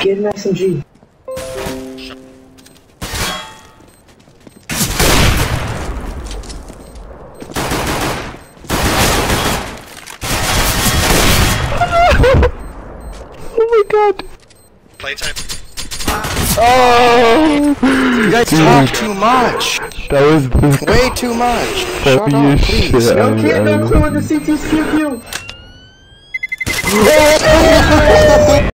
Get an SMG. Oh my god. Playtime. Oh! You guys talk too much. That was way too much. Shut up, funniest please. shit No I've kid, no ever clue in the CT skip you.